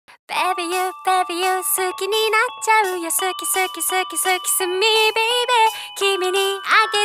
Baby you, baby you 好きになっちゃうよ好き好き好き好きすみ baby 君にあげ